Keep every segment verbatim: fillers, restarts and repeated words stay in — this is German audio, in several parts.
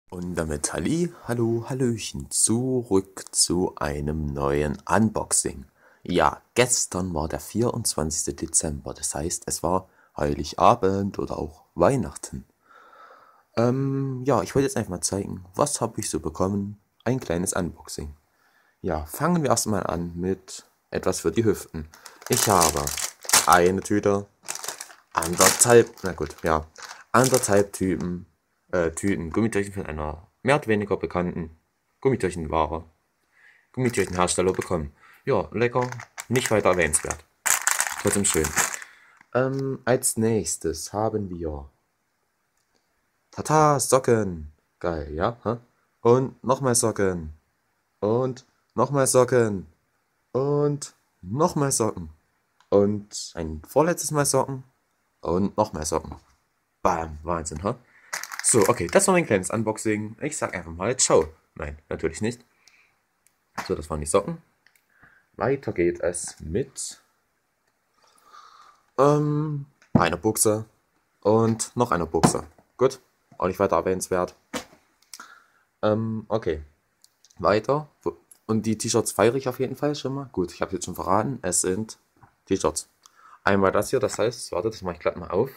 Und damit Halli, hallo, hallöchen, zurück zu einem neuen Unboxing. Ja, gestern war der vierundzwanzigste Dezember, das heißt, es war Heiligabend oder auch Weihnachten. Ähm, ja, ich wollte jetzt einfach mal zeigen, was habe ich so bekommen. Ein kleines Unboxing. Ja, fangen wir erstmal an mit etwas für die Hüften. Ich habe eine Tüte, anderthalb, na gut, ja, anderthalb Typen, äh, Tüten Gummibärchen von einer mehr oder weniger bekannten Gummibärchenware, Gummibärchenhersteller bekommen. Ja, lecker, nicht weiter erwähnenswert. Trotzdem schön. Ähm, als nächstes haben wir Tata Socken. Geil, ja? Hä? Und nochmal Socken. Und nochmal Socken. Und nochmal Socken. Und ein vorletztes Mal Socken. Und nochmal Socken. Bam, Wahnsinn, ha? So, okay, das war ein kleines Unboxing. Ich sag einfach mal ciao. Nein, natürlich nicht. So, das waren die Socken. Weiter geht es mit ähm, einer Buchse und noch einer Buchse. Gut, auch nicht weiter erwähnenswert. Ähm, okay, weiter. Und die T-Shirts feiere ich auf jeden Fall schon mal. Gut, ich habe jetzt schon verraten, es sind T-Shirts. Einmal das hier, das heißt, warte, das mache ich glatt mal auf.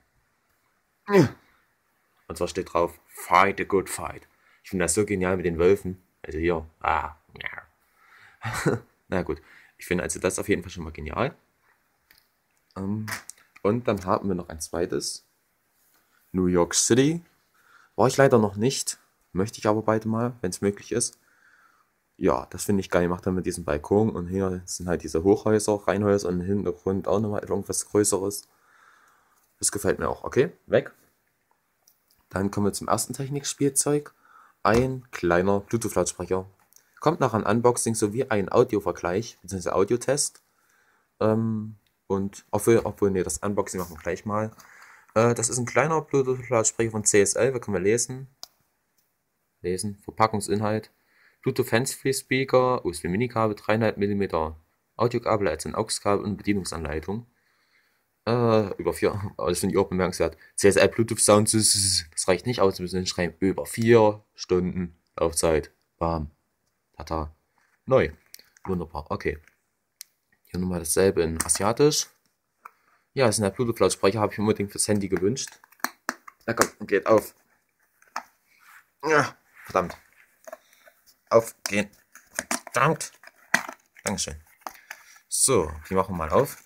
Und zwar steht drauf, Fight a good fight. Ich finde das so genial mit den Wölfen. Also hier, ah, ja. Na gut, ich finde also das auf jeden Fall schon mal genial. Ähm, und dann haben wir noch ein zweites. New York City. War ich leider noch nicht. Möchte ich aber bald mal, wenn es möglich ist. Ja, das finde ich geil. Macht er mit diesem Balkon. Und hier sind halt diese Hochhäuser, Reihenhäuser und im Hintergrund auch nochmal irgendwas Größeres. Das gefällt mir auch. Okay, weg. Dann kommen wir zum ersten Technikspielzeug. Ein kleiner Bluetooth-Lautsprecher. Kommt nach einem Unboxing sowie ein Audiovergleich, bzw. Audiotest. Ähm, und obwohl, obwohl, nee, das Unboxing machen wir gleich mal. Äh, das ist ein kleiner Bluetooth-Lautsprecher von C S L. Wir können wir lesen. Lesen. Verpackungsinhalt. Bluetooth Handsfree Speaker, U S B-Mini-Kabel, drei Komma fünf Millimeter Audiokabel als ein A U X-Kabel und Bedienungsanleitung. Äh, über vier, aber das finde ich auch bemerkenswert. C S L Bluetooth Sound, das reicht nicht aus, wir müssen schreiben, über vier Stunden Laufzeit. Bam. Tata. Neu. Wunderbar, okay. Hier nochmal dasselbe in Asiatisch. Ja, das ist ein Bluetooth-Lautsprecher, habe ich unbedingt fürs Handy gewünscht. Na komm, geht auf. Ja, verdammt. Aufgehen. Verdammt. Dankeschön. So, die machen wir mal auf.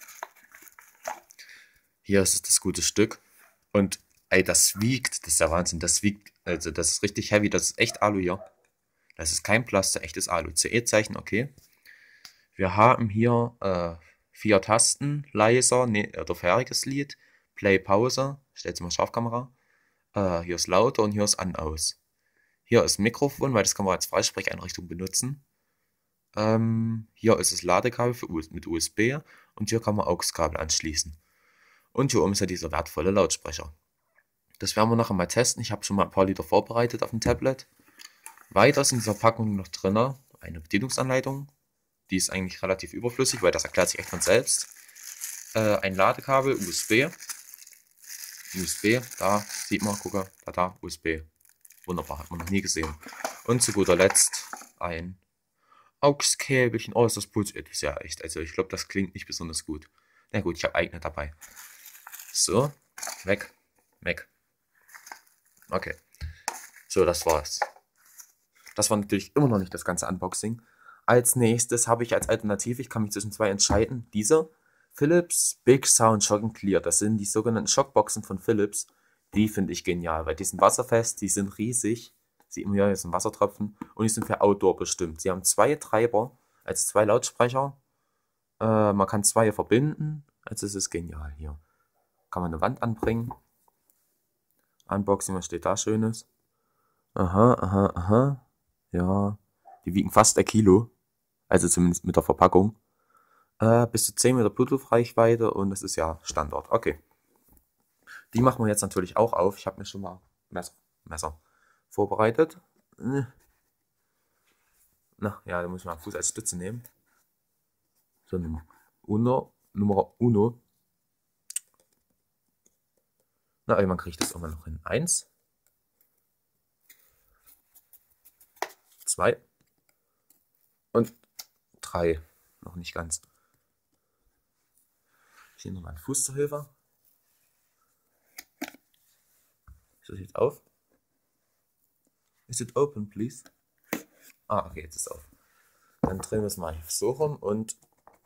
Hier ist das gute Stück. Und ey, das wiegt, das ist der Wahnsinn. Das wiegt, also das ist richtig heavy. Das ist echt Alu hier. Das ist kein Plaster, echtes Alu. C E-Zeichen, okay. Wir haben hier äh, vier Tasten, leiser, ne, oder vorheriges Lied, Play, Pause, stellt mal Scharfkamera. Äh, hier ist lauter und hier ist an, aus. Hier ist Mikrofon, weil das kann man als Freisprecheinrichtung benutzen. Ähm, hier ist das Ladekabel für U S mit U S B und hier kann man A U X-Kabel anschließen. Und hier oben ist ja dieser wertvolle Lautsprecher. Das werden wir nachher mal testen. Ich habe schon mal ein paar Lieder vorbereitet auf dem Tablet. Weiter ist in dieser Packung noch drin eine Bedienungsanleitung. Die ist eigentlich relativ überflüssig, weil das erklärt sich echt von selbst. Äh, ein Ladekabel, U S B. U S B, da sieht man, gucke, da, da, U S B. Wunderbar, hat man noch nie gesehen. Und zu guter Letzt ein A U X-Käbelchen. Oh, ist das Puls. Das ist ja echt, also ich glaube, das klingt nicht besonders gut. Na gut, ich habe eigene dabei. So, weg, weg. Okay, so, das war's. Das war natürlich immer noch nicht das ganze Unboxing. Als nächstes habe ich als Alternative, ich kann mich zwischen zwei entscheiden, diese Philips Big Sound Shock and Clear. Das sind die sogenannten Shockboxen von Philips. Die finde ich genial, weil die sind wasserfest, die sind riesig. Sieht man ja, hier sind Wassertropfen und die sind für Outdoor bestimmt. Sie haben zwei Treiber, also zwei Lautsprecher. Äh, man kann zwei verbinden, also es ist genial hier. Kann man eine Wand anbringen. Unboxing, was steht da Schönes? Aha, aha, aha. Ja, die wiegen fast ein Kilo. Also zumindest mit der Verpackung. Äh, bis zu zehn Meter Bluetooth-Reichweite und das ist ja Standard. Okay. Die machen wir jetzt natürlich auch auf. Ich habe mir schon mal Messer, Messer vorbereitet. Na, ja, da muss ich mal Fuß als Stütze nehmen. So, Nummer Uno. Nummer Uno. Na, irgendwann kriege ich das irgendwann noch hin. Eins. zwei und drei. Noch nicht ganz. Hier nochmal ein Fuß zur Hilfe. Ist das jetzt auf? Is it open, please? Ah, okay, jetzt ist es auf. Dann drehen wir es mal so rum und...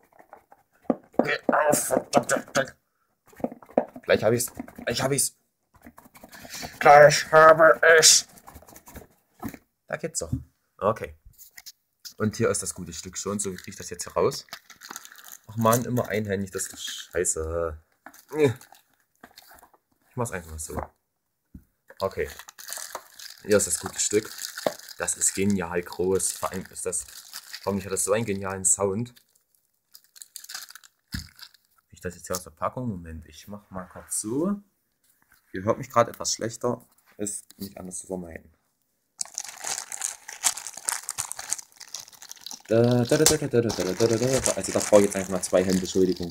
Gleich habe ich es. Gleich habe ich es. Gleich habe ich. Da geht's doch. Okay. Und hier ist das gute Stück schon. So kriege ich das jetzt hier raus. Ach man, immer einhändig. Das ist scheiße. Ich mach's einfach mal so. Okay. Hier ist das gute Stück. Das ist genial groß. Vor allem ist das. Warum hat das so einen genialen Sound? Ich das jetzt hier aus der Packung. Moment, ich mach mal kurz so. Ihr hört mich gerade etwas schlechter. Ist nicht anders zu vermeiden. Also da brauche ich jetzt einfach mal zwei Hände, Entschuldigung.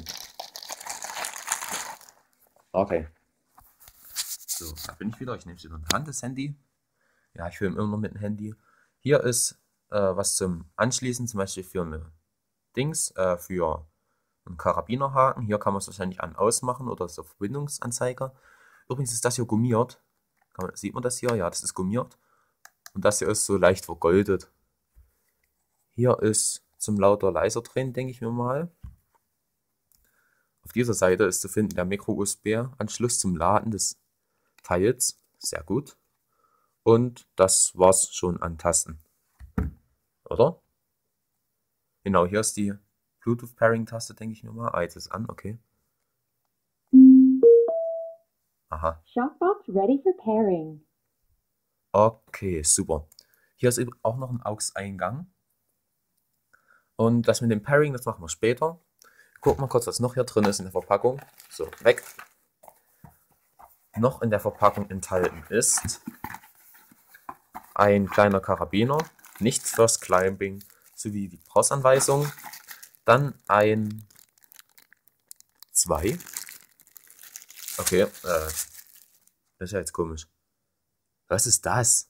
Okay. So, da bin ich wieder. Ich nehme es wieder in die Hand, das Handy. Ja, ich filme immer noch mit dem Handy. Hier ist äh, was zum Anschließen, zum Beispiel für eine Dings, äh, für einen Karabinerhaken. Hier kann man es wahrscheinlich an ausmachen oder so Verbindungsanzeiger. Übrigens ist das hier gummiert. Kann man, sieht man das hier? Ja, das ist gummiert. Und das hier ist so leicht vergoldet. Hier ist zum lauter leiser drehen, denke ich mir mal. Auf dieser Seite ist zu finden der Micro-U S B-Anschluss zum Laden des Teils. Sehr gut. Und das war's schon an Tasten. Oder? Genau, hier ist die Bluetooth-Pairing-Taste, denke ich mir mal. Ah, jetzt ist es an, okay. Aha. Shockbox ready for pairing. Okay, super. Hier ist auch noch ein A U X-Eingang. Und das mit dem Pairing, das machen wir später. Gucken wir kurz, was noch hier drin ist in der Verpackung. So, weg. Noch in der Verpackung enthalten ist ein kleiner Karabiner, nichts fürs Climbing, sowie die Brauchsanweisung. Dann ein zwei. Okay, äh, das ist ja jetzt komisch. Was ist das?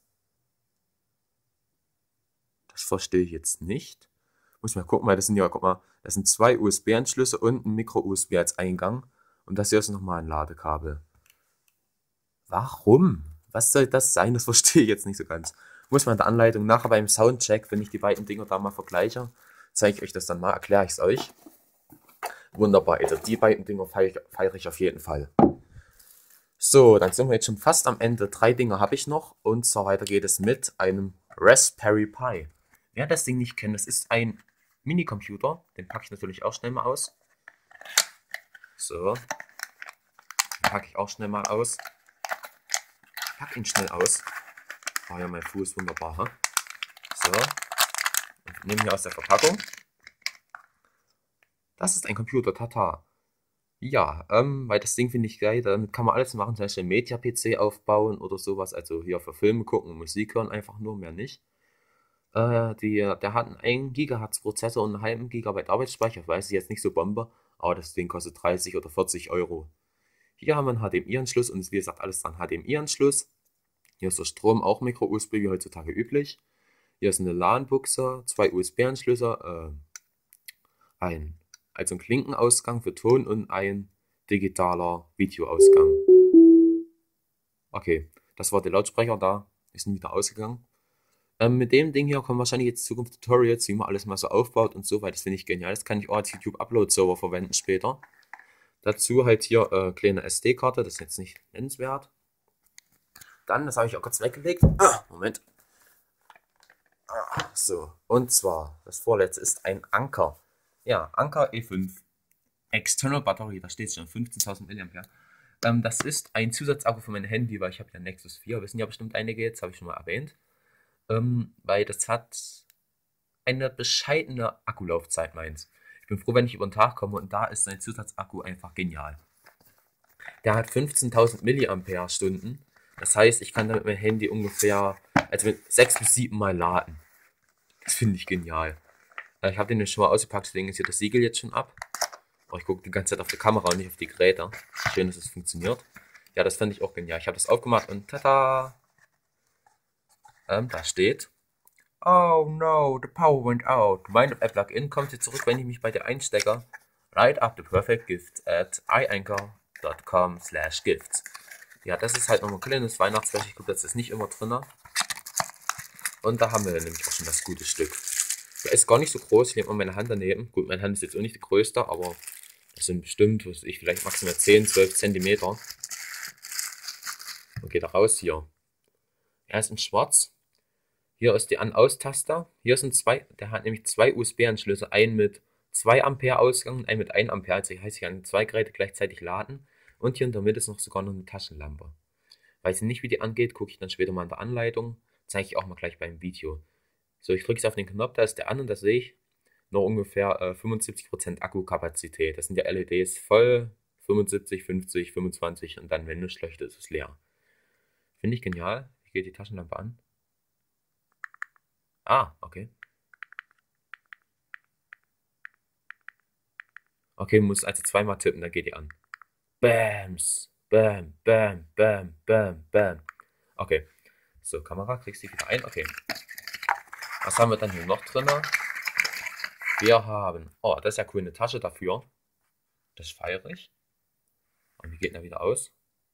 Das verstehe ich jetzt nicht. Muss mal gucken, weil das sind ja, guck mal, das sind zwei U S B-Anschlüsse und ein Micro-U S B als Eingang. Und das hier ist nochmal ein Ladekabel. Warum? Was soll das sein? Das verstehe ich jetzt nicht so ganz. Muss man in der Anleitung nachher beim Soundcheck, wenn ich die beiden Dinger da mal vergleiche, zeige ich euch das dann mal, erkläre ich es euch. Wunderbar, also die beiden Dinger feiere feier ich auf jeden Fall. So, dann sind wir jetzt schon fast am Ende. Drei Dinge habe ich noch und zwar weiter geht es mit einem Raspberry Pi. Wer das Ding nicht kennt, das ist ein Minicomputer. Den packe ich natürlich auch schnell mal aus. So. Den packe ich auch schnell mal aus. Ich packe ihn schnell aus. Oh ja, mein Fuß, wunderbar. He? So. Und nehme hier aus der Verpackung. Das ist ein Computer, tata. Ja, ähm, weil das Ding finde ich geil. Damit kann man alles machen, zum Beispiel einen Media-P C aufbauen oder sowas. Also hier für Filme gucken und Musik hören, einfach nur, mehr nicht. Äh, die, der hat einen ein Gigahertz Prozessor und einen halben Gigabyte Arbeitsspeicher. Weiß ich jetzt nicht so Bombe, aber das Ding kostet dreißig oder vierzig Euro. Hier haben wir einen H D M I-Anschluss und ist wie gesagt alles dran H D M I-Anschluss. Hier ist der Strom auch Micro-U S B wie heutzutage üblich. Hier ist eine LAN-Buchse, zwei U S B-Anschlüsse, äh, ein, also ein Klinkenausgang für Ton und ein digitaler Videoausgang. Okay, das war der Lautsprecher, da ist wieder ausgegangen. Ähm, mit dem Ding hier kommen wahrscheinlich jetzt Zukunft Tutorials, wie man alles mal so aufbaut und so weiter. Das finde ich genial. Das kann ich auch als YouTube-Upload-Server verwenden später. Dazu halt hier äh, kleine S D-Karte, das ist jetzt nicht nennenswert. Dann, das habe ich auch kurz weggelegt. Ah, Moment. Ah, so, und zwar, das vorletzte ist ein Anker. Ja, Anker E fünf. External Batterie, da steht schon fünfzehntausend Milliampere. Ähm, das ist ein Zusatzakku für mein Handy, weil ich habe ja Nexus vier, wissen ja bestimmt einige jetzt, habe ich schon mal erwähnt. Ähm, weil das hat eine bescheidene Akkulaufzeit, meins. Ich bin froh, wenn ich über den Tag komme und da ist sein Zusatzakku einfach genial. Der hat fünfzehntausend Milliampere-Stunden. Das heißt, ich kann damit mein Handy ungefähr, also mit sechs bis sieben Mal laden. Das finde ich genial. Äh, ich habe den schon mal ausgepackt, deswegen ist hier das Siegel jetzt schon ab. Aber ich gucke die ganze Zeit auf die Kamera und nicht auf die Geräte. Schön, dass es funktioniert. Ja, das fand ich auch genial. Ich habe das aufgemacht und tada! Ähm, da steht Oh no, the power went out. Mein Plugin kommt jetzt zurück, wenn ich mich bei dir einstecke. Write up the perfect gifts at ianchor dot com slash gifts. Ja, das ist halt nochmal ein kleines Weihnachtsfleisch. Ich glaube, das ist nicht immer drin. Und da haben wir nämlich auch schon das gute Stück. Der ist gar nicht so groß. Ich nehme mal meine Hand daneben. Gut, meine Hand ist jetzt auch nicht die größte, aber das sind bestimmt, was weiß ich, vielleicht maximal zehn, zwölf Zentimeter. Und geht da raus hier. Er ist in schwarz. Hier ist die An-Aus-Taste. Hier sind zwei, der hat nämlich zwei U S B-Anschlüsse. Einen mit zwei Ampere Ausgang und einen mit einem Ampere. Also heißt, ich kann zwei Geräte gleichzeitig laden. Und hier in der Mitte ist noch sogar noch eine Taschenlampe. Weiß nicht, wie die angeht, gucke ich dann später mal in der Anleitung. Zeige ich auch mal gleich beim Video. So, ich drücke jetzt auf den Knopf, da ist der an und das sehe ich. Noch ungefähr äh, fünfundsiebzig Prozent Akkukapazität. Das sind ja L E Ds voll. fünfundsiebzig, fünfzig, fünfundzwanzig und dann, wenn nichts leuchtet, ist es leer. Finde ich genial. Ich gehe die Taschenlampe an. Ah, okay. Okay, muss also zweimal tippen, dann geht die an. Bams. Bam, bam, bam, bam, bam. Okay. So, Kamera, kriegst du wieder ein. Okay. Was haben wir dann hier noch drin? Wir haben, oh, das ist ja cool, eine Tasche dafür. Das feiere ich. Und wie geht denn wieder aus?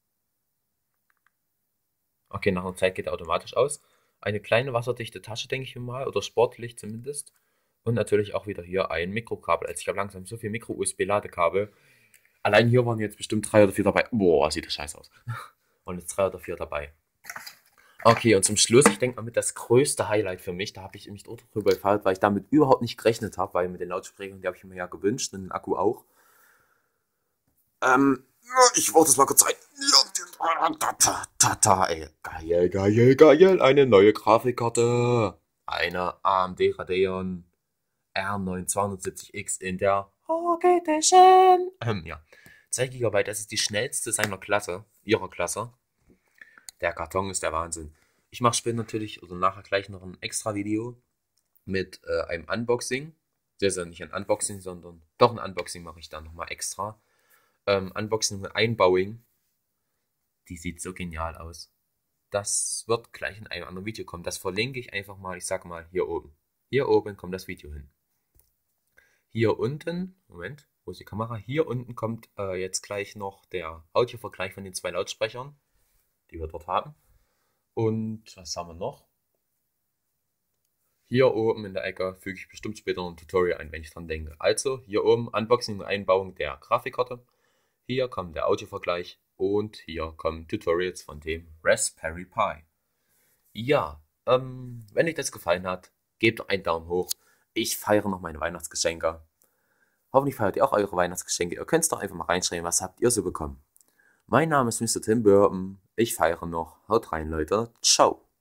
Okay, nach einer Zeit geht er automatisch aus. Eine kleine wasserdichte Tasche, denke ich mir mal, oder sportlich zumindest. Und natürlich auch wieder hier ein Mikrokabel. Also ich habe langsam so viel Micro-U S B-Ladekabel. Allein hier waren jetzt bestimmt drei oder vier dabei. Boah, sieht das scheiße aus. Und jetzt drei oder vier dabei. Okay, und zum Schluss, ich denke mal mit das größte Highlight für mich, da habe ich mich drüber gefallen, weil ich damit überhaupt nicht gerechnet habe, weil mit den Lautsprechern, die habe ich mir ja gewünscht und den Akku auch. Ähm, ich wollte es mal kurz rein. Tata, ey. Geil, geil, geil. Eine neue Grafikkarte. Eine A M D Radeon R neun zweihundertsiebzig X in der Rock Edition. Ähm, ja. zwei Gigabyte, das ist die schnellste seiner Klasse, ihrer Klasse. Der Karton ist der Wahnsinn. Ich mache später natürlich, oder nachher gleich noch ein extra Video mit äh, einem Unboxing. Das ist ja nicht ein Unboxing, sondern doch ein Unboxing mache ich dann nochmal extra. Ähm, Unboxing und Einbauing. Die sieht so genial aus. Das wird gleich in einem anderen Video kommen. Das verlinke ich einfach mal, ich sag mal, hier oben. Hier oben kommt das Video hin. Hier unten, Moment, wo ist die Kamera? Hier unten kommt äh, jetzt gleich noch der Audiovergleich von den zwei Lautsprechern, die wir dort haben. Und was haben wir noch? Hier oben in der Ecke füge ich bestimmt später noch ein Tutorial ein, wenn ich dran denke. Also hier oben Unboxing und Einbauung der Grafikkarte. Hier kommt der Audiovergleich und hier kommen Tutorials von dem Raspberry Pi. Ja, ähm, wenn euch das gefallen hat, gebt einen Daumen hoch. Ich feiere noch meine Weihnachtsgeschenke. Hoffentlich feiert ihr auch eure Weihnachtsgeschenke. Ihr könnt es doch einfach mal reinschreiben, was habt ihr so bekommen. Mein Name ist Mister Tim Burton. Ich feiere noch. Haut rein, Leute. Ciao.